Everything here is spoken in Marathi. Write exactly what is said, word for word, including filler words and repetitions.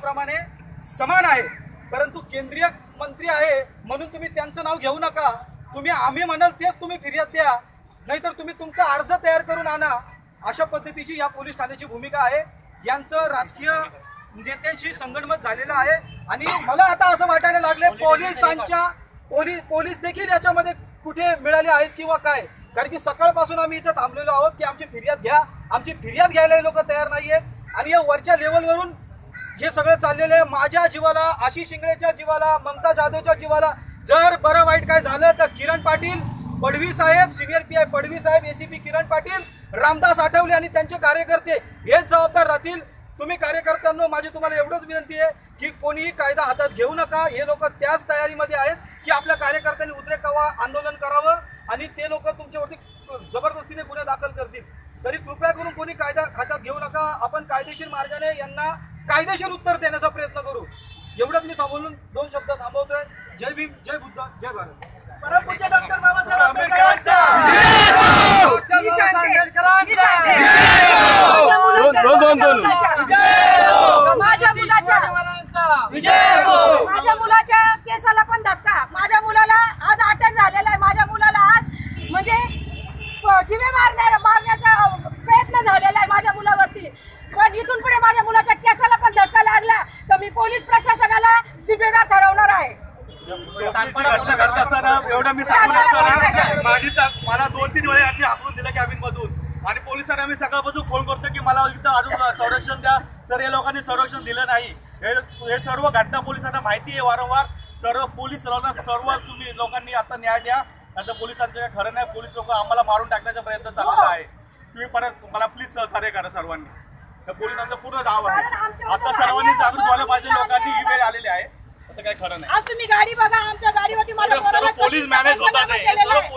नावाप्रमाणे समान आहे, परंतु केंद्रीय मंत्री आहे म्हणून तुम्ही त्यांचं नाव घेऊ नका। तुम्ही आम्ही म्हणाल तेच तुम्ही फिर्याद द्या, नाहीतर तुम्ही तुमचा अर्ज तयार करून आणा। अशा पद्धतीची या पोलीस ठाण्याची भूमिका आहे। यांचं राजकीय नेत्यांशी संगनमत झालेलं आहे आणि मला आता असं वाटायला लागले पोलिसांच्या पोलीस पोलीस देखील याच्यामध्ये कुठे मिळाले आहेत किंवा काय, कारण की सकाळपासून आम्ही इथं थांबलेलो आहोत की आमची फिर्याद घ्या, आमची फिर्याद घ्यायला लोक तयार नाही आहेत। आणि या वरच्या लेवलवरून हे सगळं चाललेलं आहे। माझ्या जीवाला, आशिष शिंगळेच्या जीवाला, ममता जाधवच्या जीवाला जर बरं वाईट काय झालं तर किरण पाटील, पडवी साहेब, सिनियर पी आय पडवी साहेब, एसीपी किरण पाटील, रामदास आठवले आणि त्यांचे कार्यकर्ते हेच जबाबदार राहतील। तुम्ही कार्यकर्त्यांनो माझी तुम्हाला एवढंच विनंती आहे की कोणीही कायदा हातात घेऊ नका। हे लोक त्याच तयारीमध्ये आहेत की आपल्या कार्यकर्त्यांनी उद्रेक आंदोलन करावं आणि ते लोक तुमच्यावरती जबरदस्तीने गुन्हे दाखल करतील। तरी कृपया करून कोणी कायदा हातात घेऊ नका। आपण कायदेशीर मार्गाने यांना कायदेशीर उत्तर देण्याचा प्रयत्न करू। एवढंच मी थांबवून दोन शब्द थांबवतोय। जय भीम, जय बुद्ध, जय भारत। परमपूज्य डॉक्टर बाबासाहेब आंबेडकरांचा माझ्या मुलाच्या माझ्या मुलाच्या केसाला पण धक्का, माझ्या मुलाला आज अटक झालेला आहे, माझ्या मुलाला आज म्हणजे जीवे मारण्या मारण्याचा प्रयत्न झालेला आहे माझ्या मुलावरती। पण इथून पुढे माझ्या मुलाच्या केसाला पण धक्का लागला तर मी पोलीस प्रशासनाला जिम्मेदार ठरवणार आहे। एवढं मी सांगून असताना माझी मला दोन तीन वेळा यांनी हाकलून दिलं कॅबिन मधून आणि पोलिसांना मी सकाळपासून फोन करतो की मला इथं अजून संरक्षण द्या, तर या लोकांनी संरक्षण दिलं नाही। हे सर्व घटना पोलिसांना माहिती आहे वारंवार। सर्व पोलीस सर्व तुम्ही लोकांनी आता न्याय द्या, आता पोलिसांचं काय खरं नाही। पोलीस लोक आम्हाला मारून टाकण्याचा प्रयत्न चाललेला आहे। तुम्ही परत मला प्लीज सहकार्य करा सर्वांनी। तर पोलिसांचं पूर्ण धाव आहे, आता सर्वांनी जागृत व्हायला पाहिजे। लोकांनी ही वेळ आलेली आहे, आता काय खरं नाही। आज तुम्ही गाडी बघा, आमच्या गाडीवरती माझ्या पोलीस मॅनेज होतात